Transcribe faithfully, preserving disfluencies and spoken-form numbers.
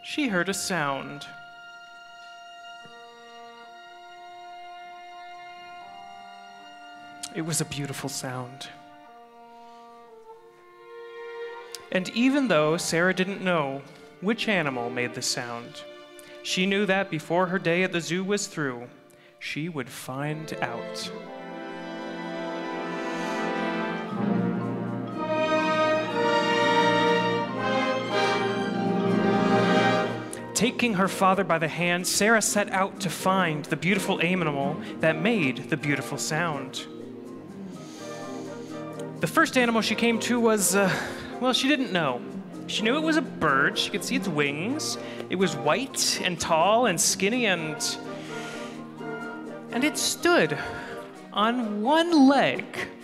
she heard a sound. It was a beautiful sound. And even though Sarah didn't know which animal made the sound, she knew that before her day at the zoo was through, she would find out. Taking her father by the hand, Sarah set out to find the beautiful animal that made the beautiful sound. The first animal she came to was, uh, well, she didn't know. She knew it was a bird. She could see its wings. It was white and tall and skinny, and and it stood on one leg.